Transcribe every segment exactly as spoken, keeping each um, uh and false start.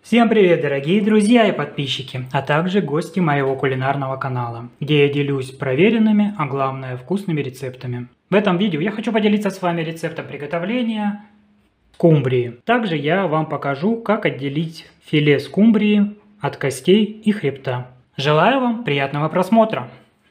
Всем привет, дорогие друзья и подписчики, а также гости моего кулинарного канала, где я делюсь проверенными, а главное вкусными рецептами. В этом видео я хочу поделиться с вами рецептом приготовления скумбрии. Также я вам покажу, как отделить филе скумбрии от костей и хребта. Желаю вам приятного просмотра!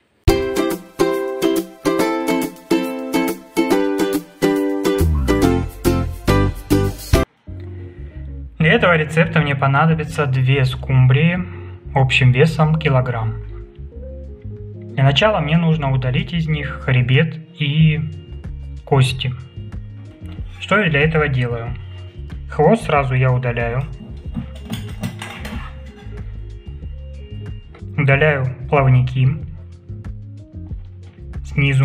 Для этого рецепта мне понадобится две скумбрии общим весом килограмм. Для начала мне нужно удалить из них хребет и кости. Что я для этого делаю? Хвост сразу я удаляю. Удаляю плавники снизу.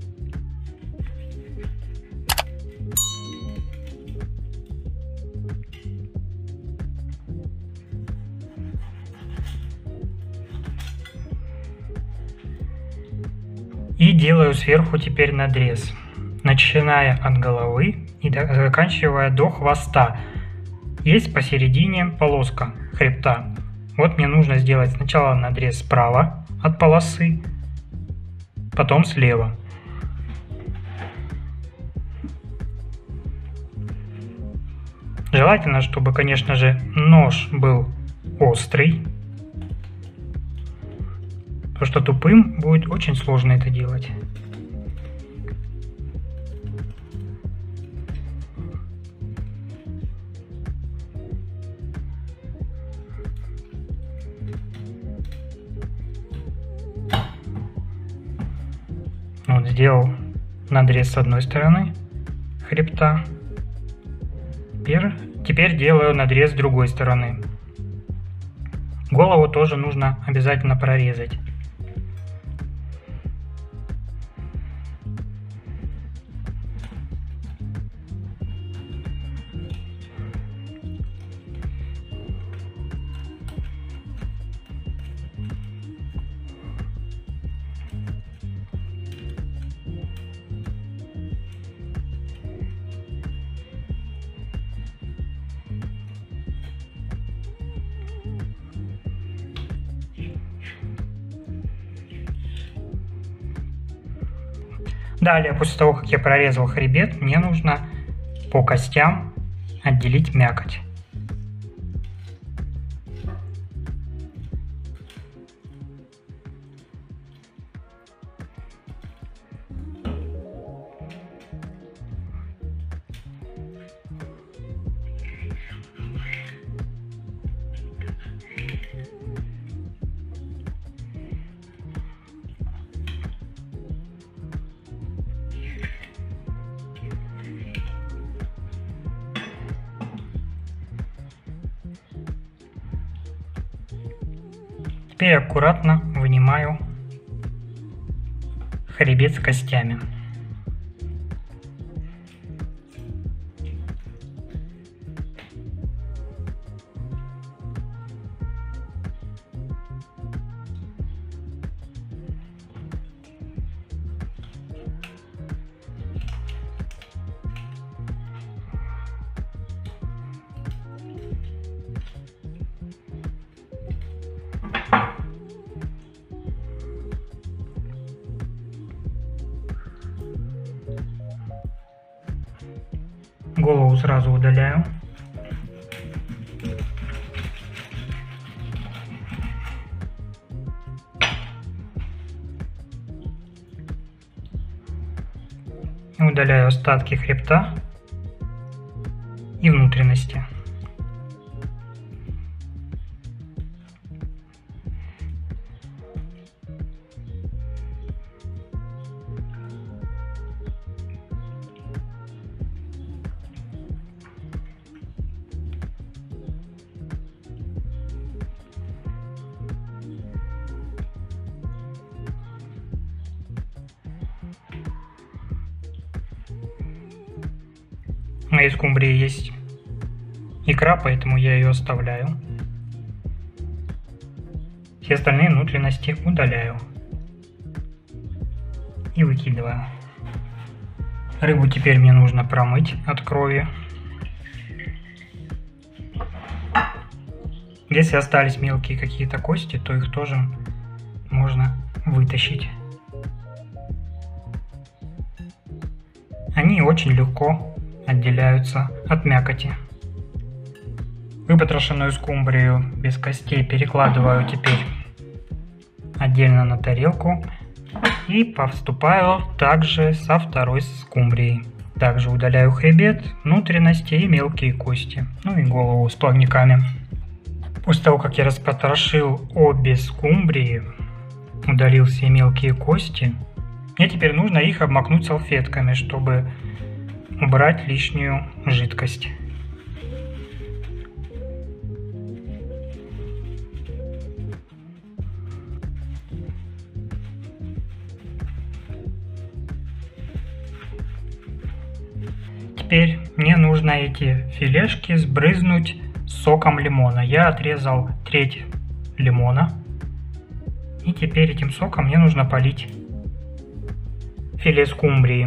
И делаю сверху теперь надрез, начиная от головы и заканчивая до хвоста. Есть посередине полоска хребта. Вот мне нужно сделать сначала надрез справа от полосы, потом слева. Желательно, чтобы, конечно же, нож был острый. Потому что тупым будет очень сложно это делать. Вот сделал надрез с одной стороны хребта. Теперь, теперь делаю надрез с другой стороны. Голову тоже нужно обязательно прорезать. Далее, после того, как я прорезал хребет, мне нужно по костям отделить мякоть. Теперь аккуратно вынимаю хребет с костями. Голову сразу удаляю. Удаляю остатки хребта и внутренности. В моей скумбрии есть икра, поэтому я ее оставляю. Все остальные внутренности удаляю и выкидываю. Рыбу теперь мне нужно промыть от крови. Если остались мелкие какие-то кости, то их тоже можно вытащить. Они очень легко отделяются от мякоти. Выпотрошенную скумбрию без костей перекладываю теперь отдельно на тарелку и поступаю также со второй скумбрией. Также удаляю хребет, внутренности и мелкие кости, ну и голову с плавниками. После того, как я распотрошил обе скумбрии, удалил все мелкие кости, мне теперь нужно их обмакнуть салфетками, чтобы убрать лишнюю жидкость. Теперь мне нужно эти филешки сбрызнуть соком лимона. Я отрезал треть лимона. И теперь этим соком мне нужно полить филе скумбрии.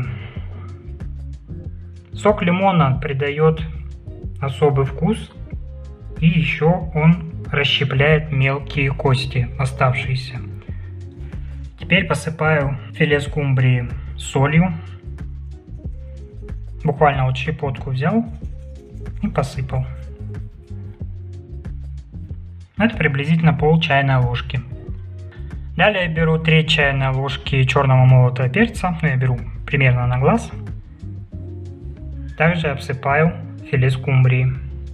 Сок лимона придает особый вкус. И еще он расщепляет мелкие кости, оставшиеся. Теперь посыпаю филе скумбрии солью. Буквально вот щепотку взял и посыпал. Это приблизительно пол чайной ложки. Далее я беру треть чайной ложки черного молотого перца. Ну, я беру примерно на глаз. Также обсыпаю филе скумбрии.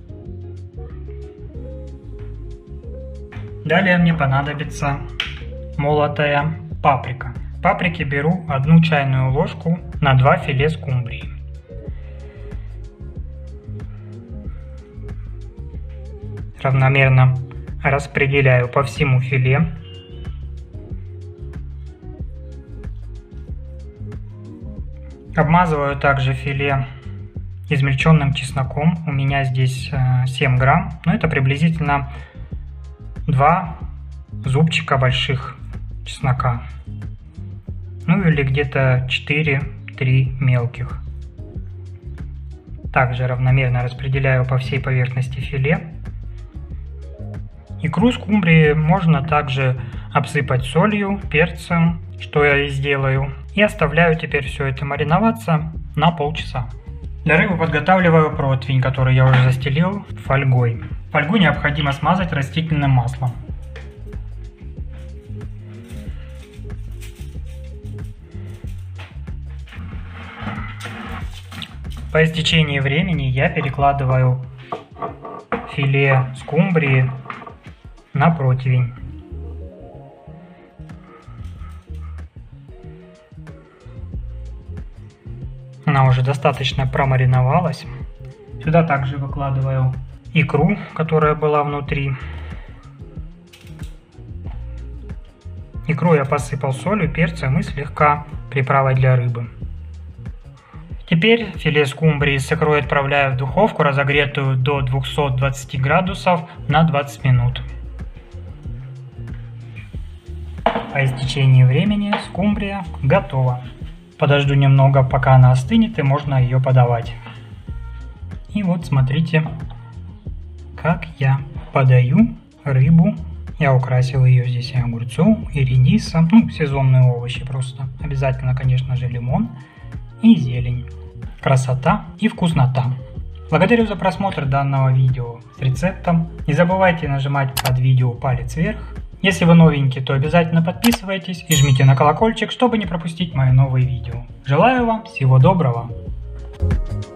Далее мне понадобится молотая паприка. Паприки беру одну чайную ложку на два филе скумбрии. Равномерно распределяю по всему филе. Обмазываю также филе измельченным чесноком. У меня здесь семь грамм, но это приблизительно два зубчика больших чеснока. Ну или где-то четыре-три мелких. Также равномерно распределяю по всей поверхности филе. Икру скумбрии можно также обсыпать солью, перцем, что я и сделаю. И оставляю теперь все это мариноваться на полчаса. Для рыбы подготавливаю противень, который я уже застелил фольгой. Фольгу необходимо смазать растительным маслом. По истечении времени я перекладываю филе скумбрии на противень. Она уже достаточно промариновалась. Сюда также выкладываю икру, которая была внутри. Икру я посыпал солью, перцем и слегка приправой для рыбы. Теперь филе скумбрии с икрой отправляю в духовку, разогретую до двухсот двадцати градусов на двадцать минут. По истечении времени скумбрия готова. Подожду немного, пока она остынет, и можно ее подавать. И вот смотрите, как я подаю рыбу. Я украсил ее здесь и огурцом, и редисом, ну, сезонные овощи просто. Обязательно, конечно же, лимон и зелень. Красота и вкуснота. Благодарю за просмотр данного видео с рецептом. Не забывайте нажимать под видео палец вверх. Если вы новенький, то обязательно подписывайтесь и жмите на колокольчик, чтобы не пропустить мои новые видео. Желаю вам всего доброго!